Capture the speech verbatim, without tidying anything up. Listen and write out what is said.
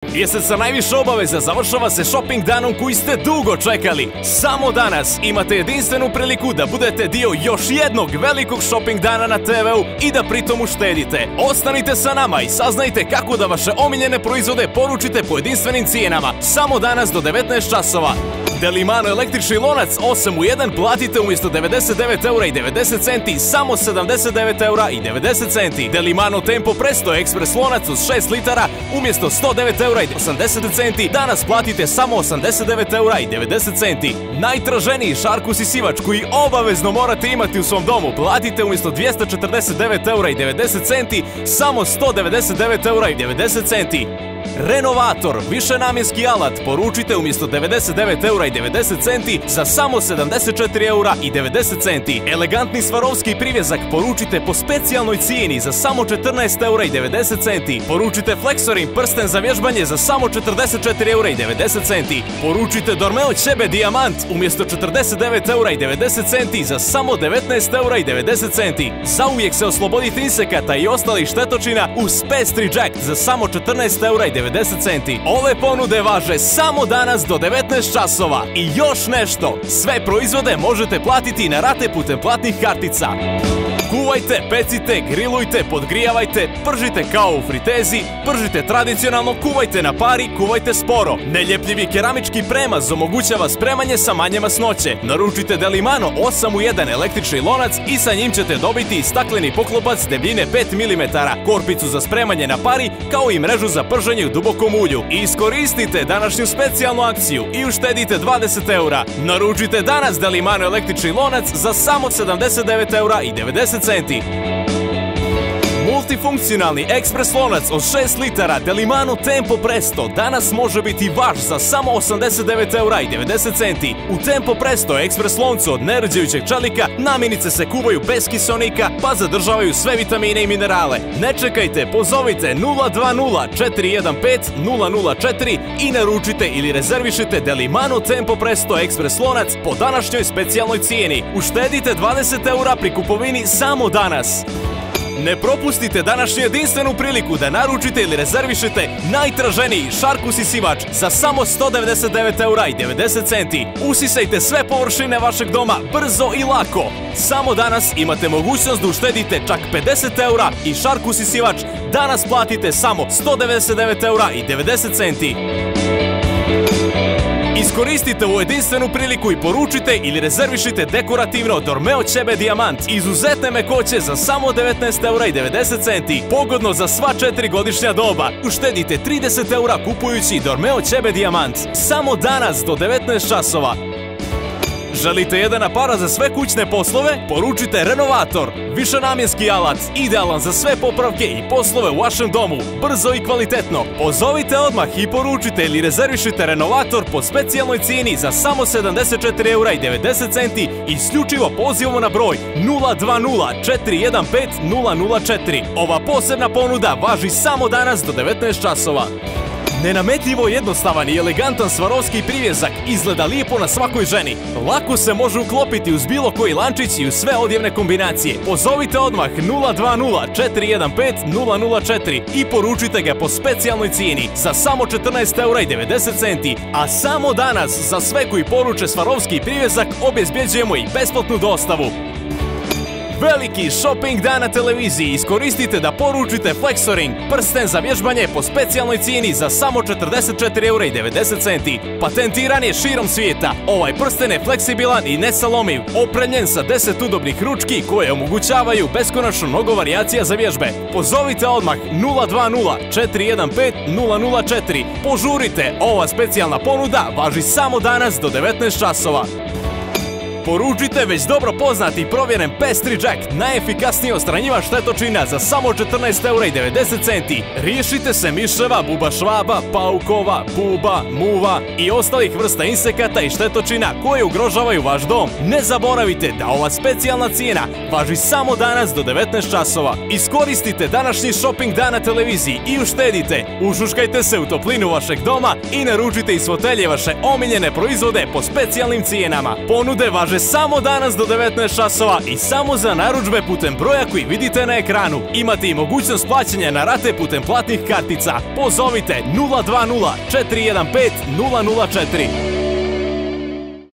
Mjesec sa najviše obaveza završava se shopping danom koji ste dugo čekali. Samo danas imate jedinstvenu priliku da budete dio još jednog velikog shopping dana na te veu i da pritom uštedite. Ostanite sa nama i saznajte kako da vaše omiljene proizvode poručite po jedinstvenim cijenama. Samo danas do devetnaest časova. Delimano električni lonac osam u jedan platite umjesto devedeset devet eura i devedeset centi samo sedamdeset devet eura i devedeset centi. Delimano Tempo Presto ekspres lonac uz šest litara umjesto sto devet eura i osamdeset centi danas platite samo osamdeset devet eura i devedeset centi. Najtraženiji šarkus i sivač koji obavezno morate imati u svom domu platite umjesto dvjesto četrdeset devet eura i devedeset centi samo sto devedeset devet eura i devedeset centi. Renovator, višenamjenski alat, poručite umjesto devedeset devet eura i devedeset centi za samo sedamdeset četiri eura i devedeset centi. Elegantni Swarovski privjezak poručite po specijalnoj cijeni za samo četrnaest eura i devedeset centi. Poručite Flexorin prsten za vježbanje za samo četrdeset četiri eura i devedeset centi. Poručite Dormeo Ćebe Diamant umjesto četrdeset devet eura i devedeset centi za samo devetnaest eura i devedeset centi. Zauvijek se oslobodite insekata i ostalih štetočina uz Pastry Jack za samo četrnaest eura i devedeset centi. Ove ponude važe samo danas do devetnaest časova. I još nešto, sve proizvode možete platiti na rate putem platnih kartica. Kuvajte, pecite, grilujte, podgrijavajte, pržite kao u fritezi, pržite tradicionalno, kuvajte na pari, kuvajte sporo. Neljepljivi keramički premaz omogućava spremanje sa manje masnoće. Naručite Delimano osam u jedan električni lonac i sa njim ćete dobiti stakleni poklopac debljine pet milimetara, korpicu za spremanje na pari, kao i mrežu za prženje u dubokom ulju. Iskoristite današnju specijalnu akciju i uštedite dvadeset eura. Naručite danas Delimano električni lonac za samo sedamdeset devet eura i devedeset centi. Multifunkcionalni ekspres lonac od šest litara Delimano Tempo Presto danas može biti vaš za samo osamdeset devet eura i devedeset centi. U Tempo Presto ekspres loncu od nerđajućeg čelika namirnice se kuvaju bez kiseonika pa zadržavaju sve vitamine i minerale. Ne čekajte, pozovite nula dva nula četiri jedan pet nula nula četiri i naručite ili rezervišite Delimano Tempo Presto ekspres lonac po današnjoj specijalnoj cijeni. Uštedite dvadeset eura pri kupovini samo danas. Ne propustite današnju jedinstvenu priliku da naručite ili rezervišete najtraženiji šarkus i sivač za samo sto devedeset devet eura i devedeset centi. Usisajte sve površine vašeg doma brzo i lako. Samo danas imate mogućnost da uštedite čak pedeset eura i šarkus i sivač danas platite samo sto devedeset devet eura i devedeset centi. Iskoristite ovu jedinstvenu priliku i poručite ili rezervišite dekorativno Dormeo Ćebe Diamant izuzetne mekoće za samo devetnaest eura i devedeset centi. Pogodno za sva četiri godišnja doba. Uštedite trideset eura kupujući Dormeo Ćebe Diamant. Samo danas do devetnaest časova. Želite jedan aparat za sve kućne poslove? Poručite Renovator. Višenamjenski alat, idealan za sve popravke i poslove u vašem domu. Brzo i kvalitetno. Pozovite odmah i poručite ili rezervišite Renovator po specijalnoj cijeni za samo sedamdeset četiri eura i devedeset centi isključivo pozivamo na broj nula dva nula četiri jedan pet nula nula četiri. Ova posebna ponuda važi samo danas do devetnaest časova. Nenametljivo jednostavan i elegantan Swarovski privjezak izgleda lijepo na svakoj ženi. Lako se može uklopiti uz bilo koji lančić i uz sve odjevne kombinacije. Pozovite odmah nula dva nula četiri jedan pet nula nula četiri i poručite ga po specijalnoj cijeni za samo četrnaest eura i devedeset centi. A samo danas za sve koji poruče Swarovski privjezak obezbjeđujemo i besplatnu dostavu. Veliki shopping dan na televiziji iskoristite da poručite Flexoring prsten za vježbanje po specijalnoj cijeni za samo četrdeset četiri eura i devedeset centi. Patentiran je širom svijeta. Ovaj prsten je fleksibilan i nesalomiv, opremljen sa deset udobnih ručki koje omogućavaju beskonačno mnogo varijacija za vježbe. Pozovite odmah nula dva nula četiri jedan pet nula nula četiri. Požurite, ova specijalna ponuda važi samo danas do devetnaest časova. Poručite već dobro poznati i provjeren Pastry Jack, najefikasniji odstranjivač štetočina za samo četrnaest eura i devedeset centi. Riješite se miševa, buba švaba, paukova, buba, muva i ostalih vrsta insekata i štetočina koje ugrožavaju vaš dom. Ne zaboravite da ova specijalna cijena važi samo danas do devetnaest časova. Iskoristite današnji shopping dan na televiziji i uštedite. Ušuškajte se u toplinu vašeg doma i naručite iz fotelje vaše omiljene proizvode po specijalnim cijenama. Ponude važe samo danas do devetnaest časova i samo za narudžbe putem broja koji vidite na ekranu. Imate i mogućnost plaćanja na rate putem platnih kartica. Pozovite nula dva nula četiri jedan pet nula nula četiri.